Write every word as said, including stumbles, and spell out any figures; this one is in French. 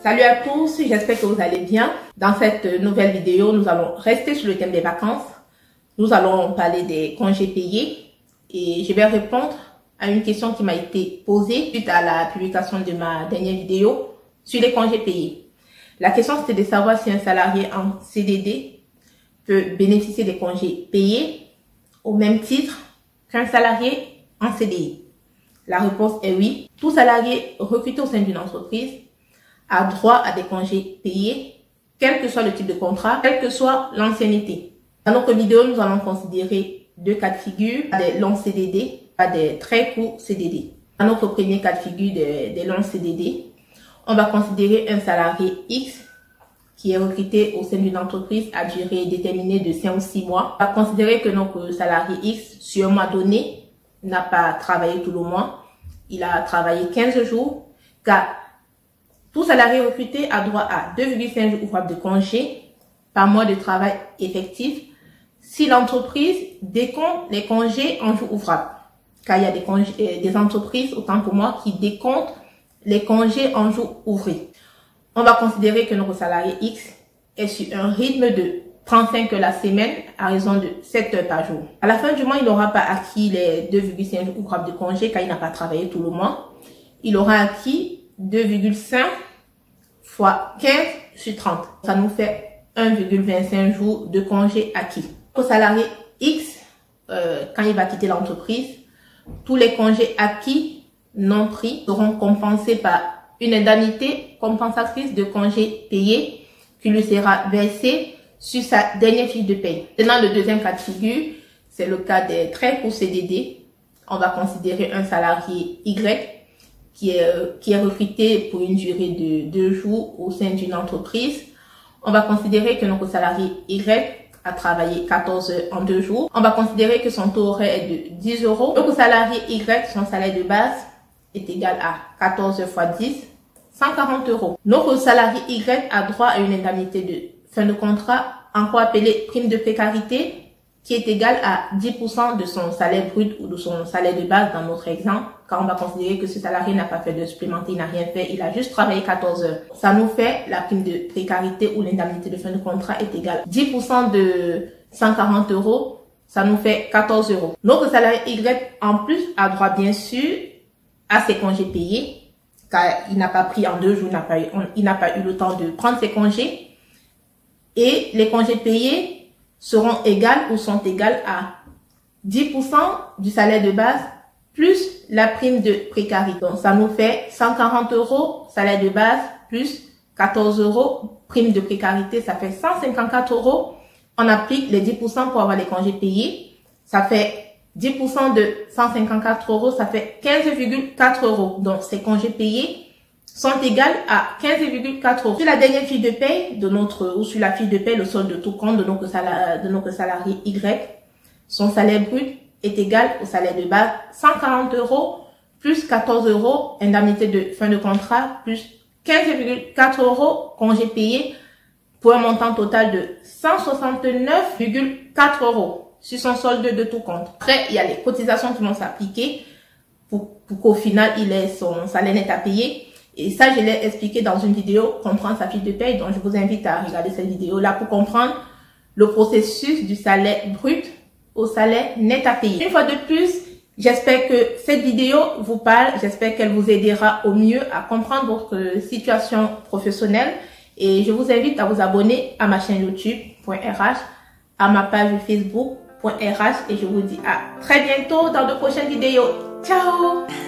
Salut à tous, j'espère que vous allez bien. Dans cette nouvelle vidéo, nous allons rester sur le thème des vacances. Nous allons parler des congés payés et je vais répondre à une question qui m'a été posée suite à la publication de ma dernière vidéo sur les congés payés. La question c'était de savoir si un salarié en C D D peut bénéficier des congés payés au même titre qu'un salarié en C D I. La réponse est oui. Tout salarié recruté au sein d'une entreprise a droit à des congés payés, quel que soit le type de contrat, quelle que soit l'ancienneté. Dans notre vidéo, nous allons considérer deux cas de figure, des longs C D D, des très courts C D D. Dans notre premier cas de figure des, des longs C D D, on va considérer un salarié X qui est recruté au sein d'une entreprise à durée déterminée de cinq ou six mois. On va considérer que notre salarié X, sur un mois donné, n'a pas travaillé tout le mois. Il a travaillé quinze jours, car tout salarié recruté a droit à deux virgule cinq jours ouvrables de congé par mois de travail effectif si l'entreprise décompte les congés en jours ouvrables. Car il y a des, congés, euh, des entreprises, autant pour moi, qui décomptent les congés en jours ouvrés. On va considérer que notre salarié X est sur un rythme de trente-cinq heures la semaine à raison de sept heures par jour. À la fin du mois, il n'aura pas acquis les deux virgule cinq jours ouvrables de congé car il n'a pas travaillé tout le mois. Il aura acquis deux virgule cinq fois quinze sur trente. Ça nous fait un virgule vingt-cinq jours de congé acquis. Au salarié X, euh, quand il va quitter l'entreprise, tous les congés acquis non pris seront compensés par une indemnité compensatrice de congés payés qui lui sera versée sur sa dernière fiche de paye. Maintenant, le deuxième cas de figure, c'est le cas des très courts C D D. On va considérer un salarié Y qui est, qui est recruté pour une durée de deux jours au sein d'une entreprise. On va considérer que notre salarié Y a travaillé quatorze heures en deux jours. On va considérer que son taux horaire est de dix euros. Notre salarié Y, son salaire de base est égal à quatorze fois dix, cent quarante euros. Notre salarié Y a droit à une indemnité de fin de contrat, encore appelée prime de précarité, qui est égale à dix pour cent de son salaire brut ou de son salaire de base dans notre exemple, car on va considérer que ce salarié n'a pas fait de supplémentaire, il n'a rien fait, il a juste travaillé quatorze heures. Ça nous fait la prime de précarité ou l'indemnité de fin de contrat est égale à dix pour cent de cent quarante euros, ça nous fait quatorze euros. Notre salarié Y, en plus, a droit bien sûr à ses congés payés, car il n'a pas pris en deux jours, il n'a pas eu, il n'a pas eu le temps de prendre ses congés. Et les congés payés seront égales ou sont égales à dix pour cent du salaire de base plus la prime de précarité. Donc, ça nous fait cent quarante euros salaire de base plus quatorze euros prime de précarité. Ça fait cent cinquante-quatre euros. On applique les dix pour cent pour avoir les congés payés. Ça fait dix pour cent de cent cinquante-quatre euros. Ça fait quinze virgule quatre euros. Donc, ces congés payés sont égales à quinze virgule quatre euros. Sur la dernière fiche de paye de notre, ou sur la fiche de paye, le solde de tout compte de notre salarié, de notre salarié Y, son salaire brut est égal au salaire de base cent quarante euros plus quatorze euros, indemnité de fin de contrat plus quinze virgule quatre euros, congé payé pour un montant total de cent soixante-neuf virgule quatre euros sur son solde de tout compte. Après, il y a les cotisations qui vont s'appliquer pour, pour qu'au final, il ait son salaire net à payer. Et ça, je l'ai expliqué dans une vidéo, comprendre sa fiche de paye. Donc, je vous invite à regarder cette vidéo-là pour comprendre le processus du salaire brut au salaire net à payer. Une fois de plus, j'espère que cette vidéo vous parle. J'espère qu'elle vous aidera au mieux à comprendre votre situation professionnelle. Et je vous invite à vous abonner à ma chaîne YouTube.rh, à ma page Facebook.rh. Et je vous dis à très bientôt dans de prochaines vidéos. Ciao!